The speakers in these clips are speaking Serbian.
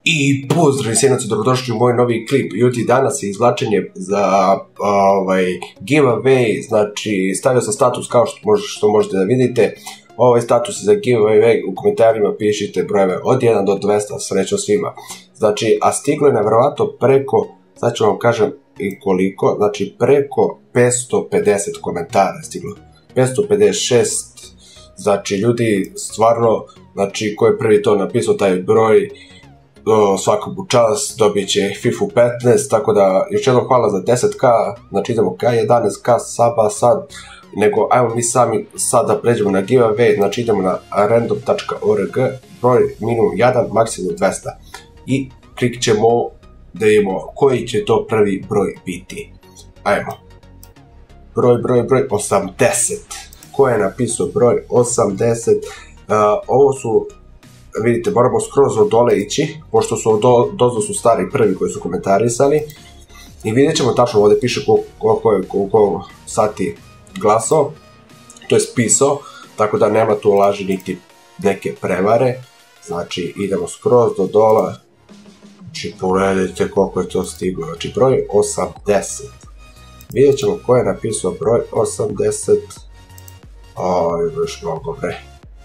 I pozdrav sjednaci, dobrodošli u moj novi klip. Ljudi, danas je izvlačenje za giveaway, znači stavio sam status kao što možete da vidite. Ovaj status je za giveaway, u komentarima pišite brojeve od 1 do 200, srećo svima. Znači, a stiglo je nevjerovatno preko, sad ću vam kažem i koliko, znači preko 550 komentara je stiglo. 556, znači ljudi, stvarno, znači ko je prvi to napisao taj broj, svakog u čas dobit će FIFA 15, tako da još jednom hvala za 10k, znači idemo ka 11k saba sad, nego ajmo mi sami sad da pređemo na giveaway, znači idemo na random.org, broj minimum 1, maksimum 200 i klikit ćemo da vidimo koji će to prvi broj biti. Ajmo. Broj 80. Ko je napisao broj 80? Ovo su, vidite, moramo skroz od dole ići, pošto su dozdo su stari prvi koji su komentarisali. I vidjet ćemo tačno, ovdje piše koliko sati glasao, to je pisao, tako da nema tu laži niti neke prevare. Znači idemo skroz do dola, znači pogledajte koliko je to stiglo, znači broj 80. Vidjet ćemo ko je napisao broj 80. Ajde, još mnogo bre.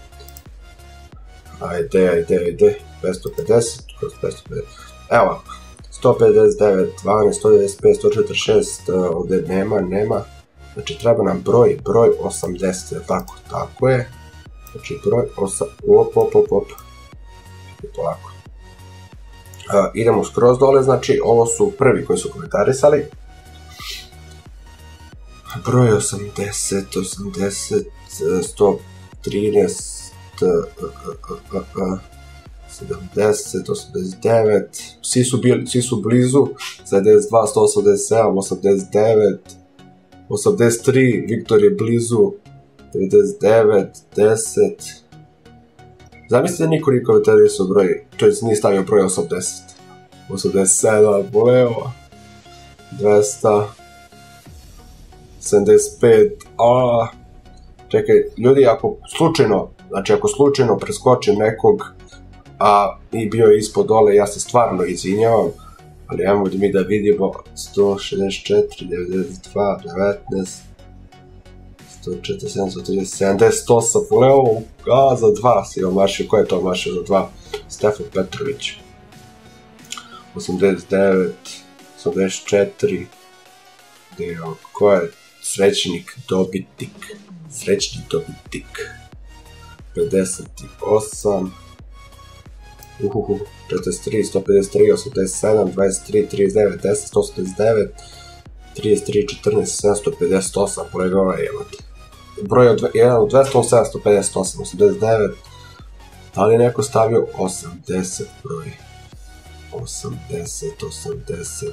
Ajde, 550 kroz 550, evo, 159, 12, 195, 146, ovdje nema, znači treba nam broj 80, tako je, znači broj 8, op, polako. Idemo skroz dole, znači ovo su prvi koji su komentarisali, broj 80, 113, 70, 89, svi su blizu, 72, 187, 89, 83, Viktor je blizu, 99, 10, zamislite niko nije komentarisao broj, to je nije stavio broj 80, 87, boleo, 200, 75, čekaj, ljudi, ako slučajno preskočim nekog, i bio je ispod dole, ja se stvarno izvinjavam, ali ajmo mi da vidimo, 164, 92, 19, 147, 130, 78, poleo, za 2 si omašio, ko je to omašio za 2? Stefan Petrović, 89, 84, ko je srećnik dobitnik, 58, 43, 153, 87, 23, 39, 10, 189, 33, 14, 758, kolega ovaj imate. Broj od 1 od 200, 758, 89, da li je neko stavio 80 broj? 80,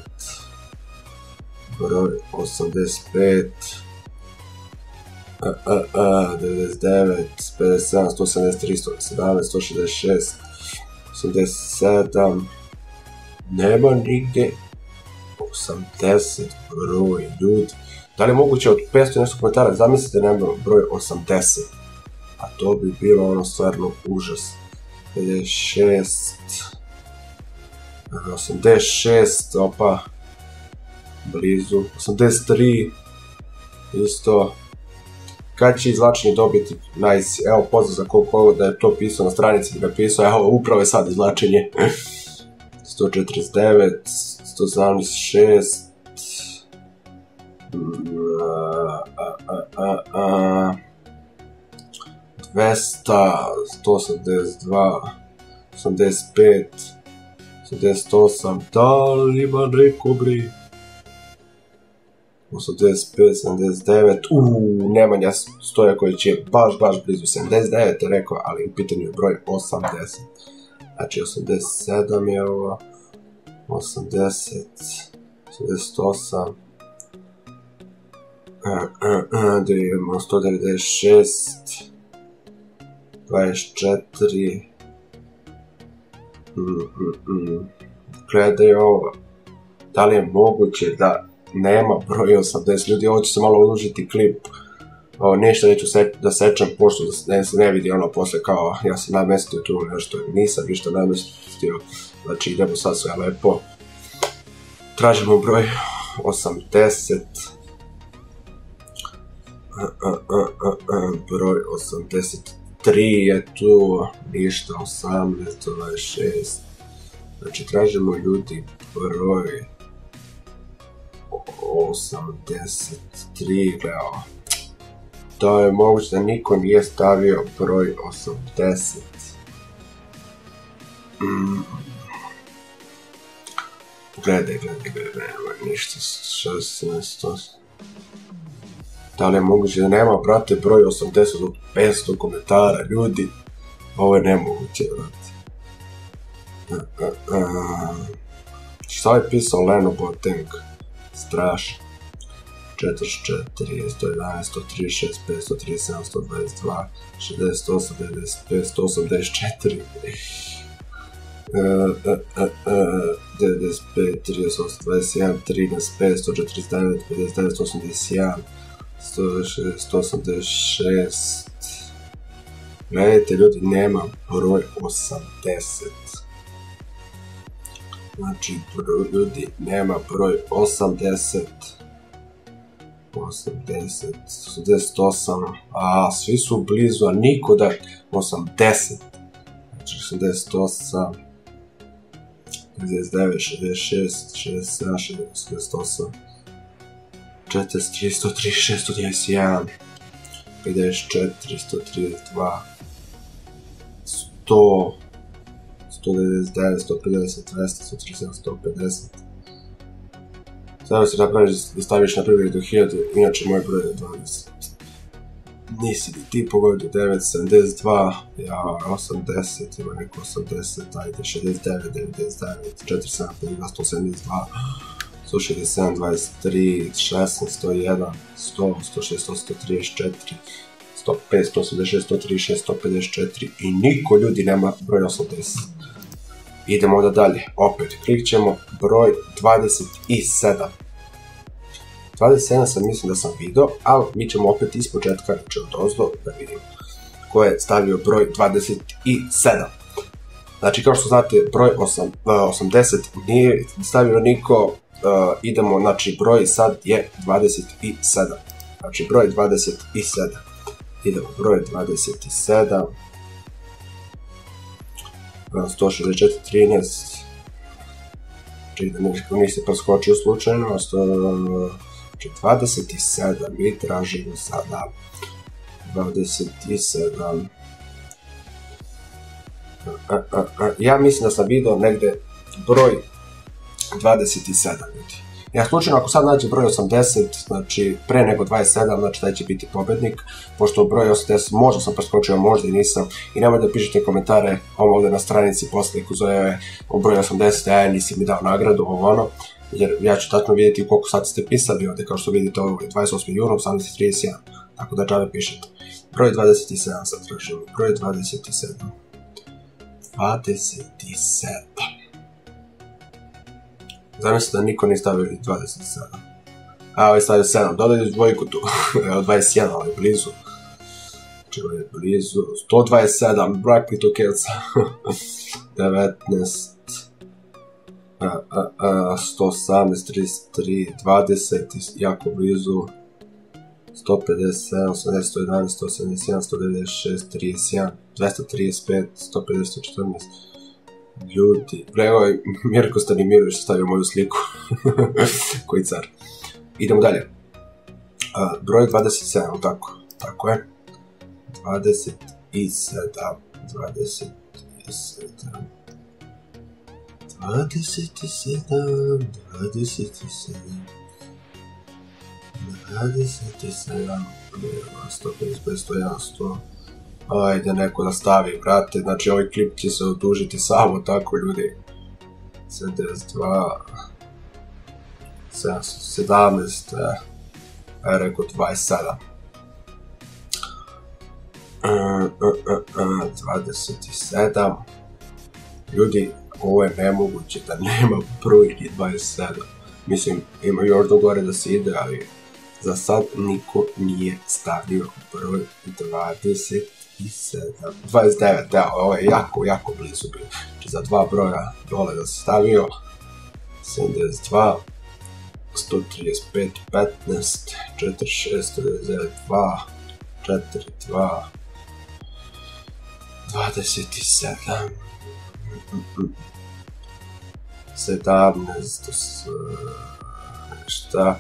broj 85, 99, 57, 173, 117, 166, 87, nema nigde 80 broj, ljudi. Da li je moguće od 500 nešto komentara, zamislite nema broj 80, a to bi bilo ono stvarno užas. 56, 86, opa, blizu, 83, isto. Kad će izvlačenje dobiti? Nice, evo pozdrav za koliko da je to pisao na stranici, da ga pisao, evo upravo je sad izvlačenje. 149, 176, 200, 182, 85, 88, da li ima neko bre? 85, 79, Nemanja Stoja koji će baš blizu 79 je rekao, ali u pitanju je broj 80. Znači 87 je ovo, 80, 88, da imamo 196, 24, gledaj ovo, da li je moguće da nema broj 80, ljudi, ovo će se malo odužiti klip, Ništa neću da sečem, pošto se ne vidi ono posle kao ja sam namestio tu nešto, nisam ništa namestio, znači idemo sad sve lepo. Tražimo broj 80, broj 83 je tu, ništa, 18, 26, znači tražimo ljudi broj 83, gledamo. To je moguće da niko nije stavio broj 80. Gledaj, ništa, 16. Da li je moguće da nema, brate, broj 80 od 500 komentara, ljudi? Ovo je nemoguće, brate. Šta je pisao Leno Boateng? Strašno. 44, 111, 136, 537, 122, 68, 95, 184, 95, 38, 21, 13, 5, 149, 59, 81, 106, 186. Gledajte ljudi, nema broj 80. Znači, ljudi, nema broj 80. 80, 88, svi su blizu, a niko da 80, znači 88, 59, 66, 67, 68, 43, 136, 191, 54, 132, 100, 199, 150, 200, 137, 150. Sada se napraviš da staviš na primjer do 1000, inače moj broj je 20. Nisi ni ti pogodio, 9, 72, ja 80, ima neko 80, ajde 69, 99, 47, 172, 167, 23, 16, 101, 100, 106, 134, 105, 186, 136, 154 i niko ljudi nema broj 80. Idemo onda dalje, opet klik ćemo broj 27. 27 sam mislim da sam vidio, ali mi ćemo opet iz početka, znači od ozdo, da vidimo ko je stavio broj 27. Znači kao što znate, broj 80 nije stavio niko, idemo, znači broj sad je 27. Znači broj 27. Idemo, broj 27. 164, 13, znači da nisi preskočio slučajno, 27, mi tražimo sada 27, ja mislim da sam vidio negde broj 27 ljudi. Ja slučajno ako sad nađem broj 80, znači pre nego 27, znači taj će biti pobednik, pošto broj 80 možda sam preskočio, možda i nisam, i nemoj da pišete komentare ovdje na stranici posle ko zove u broj 80, ja nisi mi dao nagradu, ono, jer ja ću tačno vidjeti koliko sad ste pisali ovdje, kao što vidite ovo je 28. juna, 18.31, tako da džabe pišete. Broj 27 sad tražimo, broj 27. 27. Zamislite da niko nije stavio 27. A ovaj stavio 7, dodaju dvojku tu, evo 21, ali blizu. Znači ovo je blizu, 127, brak mi to kelca. 19, 118, 33, 20, jako blizu. 157, 80, 111, 171, 196, 31, 235, 150, 114. Ljudi, evo Mirko Stanimirović stavio moju sliku. Koji car. Idemo dalje. Broj 27, tako? Tako je. 27, 27, 27, 27, 27, 27, 155, 101, 100. Ajde neko da stavi, brate, znači ovaj klip će se odužiti samo tako ljudi. 72, 17, ja rekao 27. 27. Ljudi, ovo je nemoguće da nema broj 27. Mislim, ima još do gore da se ide, ali za sad niko nije stavio broj 27, 29, evo, ovo je jako blizu bilo. Znači za 2 broja dole da se stavio, 72, 135, 15, 46, 199, 2, 4, 2, 27, 17, šta?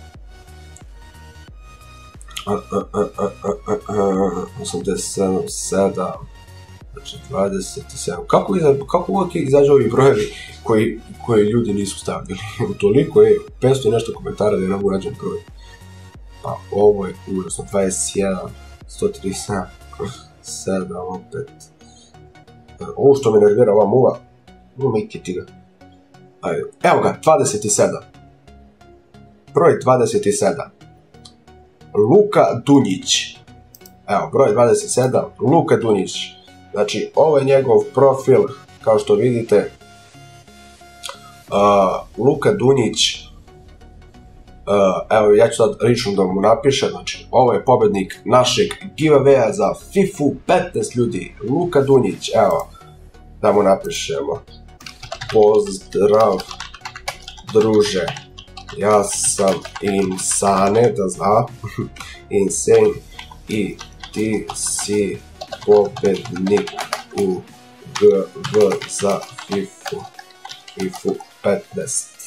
87, 7, znači 27. Kako uvijek izađu ovi brojevi koji ljudi nisu stavili? Toliko je 500 i nešto komentara da je nam urađen broj. Pa ovo je užasno, 21, 137, 7, opet. Ovo što me nervira, ova muva, make it ga. Evo ga, 27. Broj 27. Luka Dunjić. Evo, broj 27, Luka Dunjić. Znači, ovo je njegov profil, kao što vidite. Luka Dunjić. Evo, ja ću sad lično da mu napišem. Znači, ovo je pobednik našeg giveawaya za FIFA 15 ljudi. Luka Dunjić, evo, da mu napišemo. Pozdrav, druže. Ja sam Insane, da zna, Insane, i ti si pobednik u GV za FIFA 15.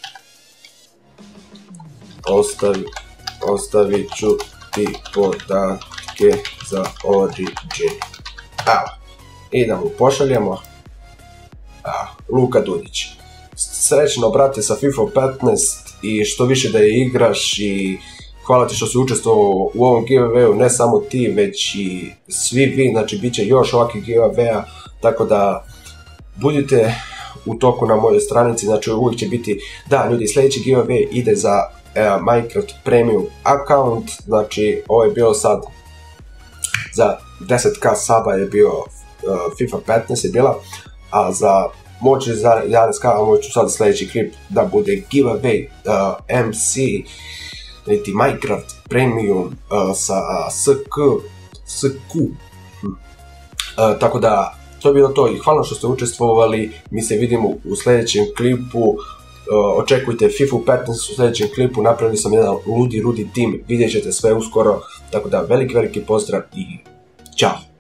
Ostavit ću ti podatke za Origin. Evo, i da mu pošaljemo. Luka Dunjić. Srećno, brate, sa FIFA 15 i što više da je igraš i hvala ti što si učestvovao u ovom giveawayu, ne samo ti, već i svi vi, znači bit će još ovakvih giveawaya, tako da budite u toku na mojoj stranici, znači uvijek će biti, da ljudi, sljedeći giveaway ide za Minecraft Premium account, znači ovo je bilo sad za 10k saba je bio FIFA 15 je bila, a za moći za 11k, a moću sad sljedeći klip da bude giveaway MC niti Minecraft Premium sa SQ. Tako da, to je bilo to i hvala što ste učestvovali, mi se vidimo u sljedećem klipu, očekujte FIFA 15 u sljedećem klipu, napravili sam jedan ludi tim, vidjet ćete sve uskoro, tako da veliki pozdrav i ćao!